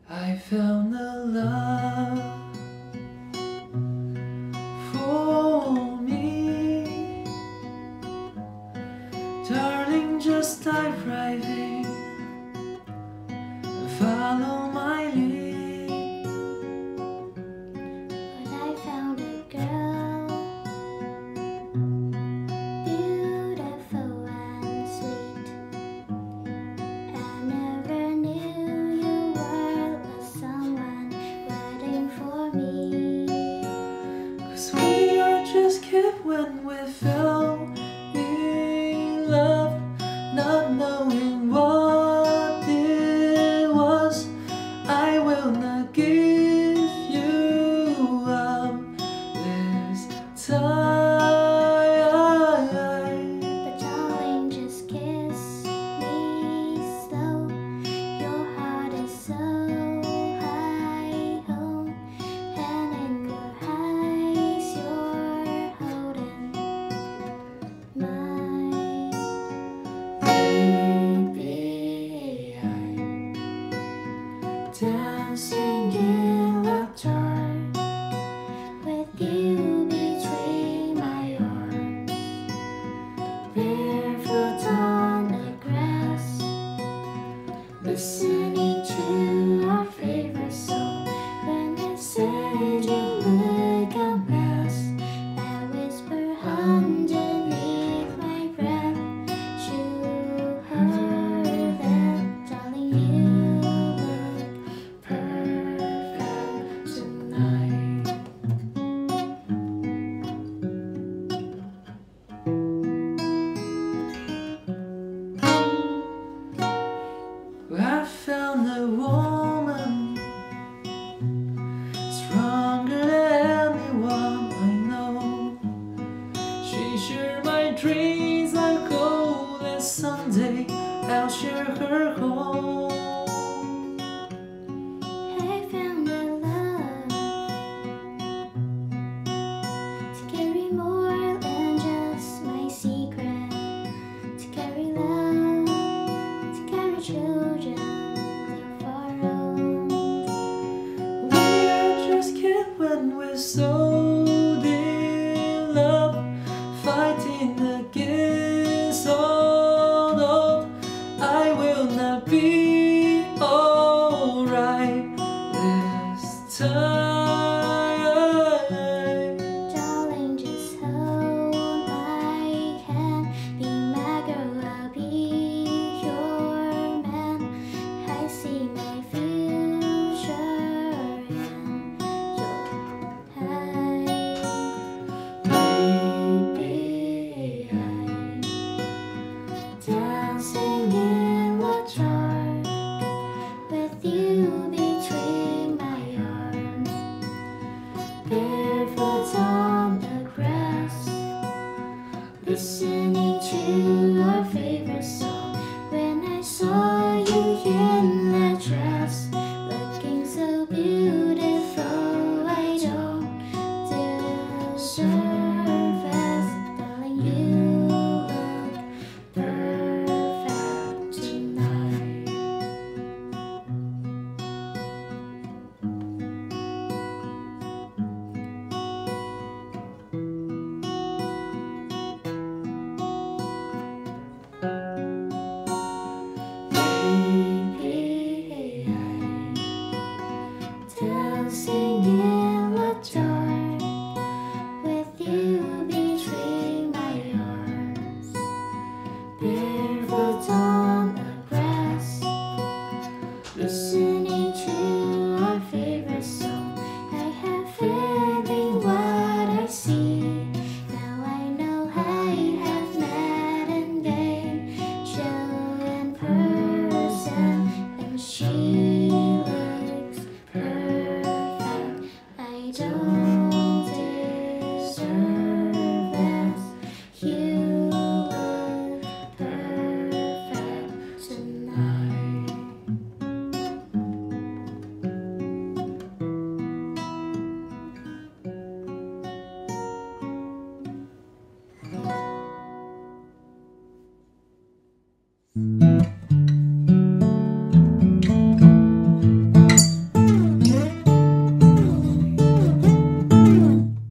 I found a love for me, darling. Just dive right in and follow my lead. But I found a girl, beautiful and sweet. I never knew you were someone waiting for me. 'Cause we are just kids when we fell in love, not knowing what it was. I will not give you up this time. But darling, just kiss me slow. Your heart is so high home, and in your eyes you're holding mine. Baby, I'm dancing in the dark With you between my arms, barefoot on the grass, listening to our favorite song. when I said you look a mess, I whisper underneath my breath. You heard that, darling, you look Perfect tonight. I found a woman stronger than anyone I know. She shared my dreams like gold, and someday I'll share her home. I found a love to carry more than just my secret, to carry love, to carry children of our own. We are just kids when we're so in love, fighting against all odds. I will not be alright this time. Darling, just hold my hand, be my girl, I'll be your man. I see my future in your eyes. Baby, I'm dancing in the dark, With you between my arms, barefoot on the grass, listening to our favorite song. When I saw you in